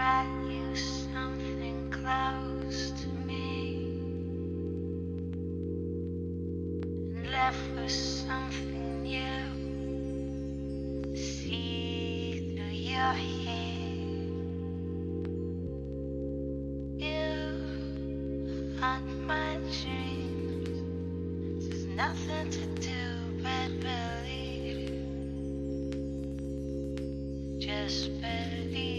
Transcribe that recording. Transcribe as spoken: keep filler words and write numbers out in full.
brought you something close to me and left with something new. See through your hair, you haunt my dreams. There's nothing to do but believe. Just believe.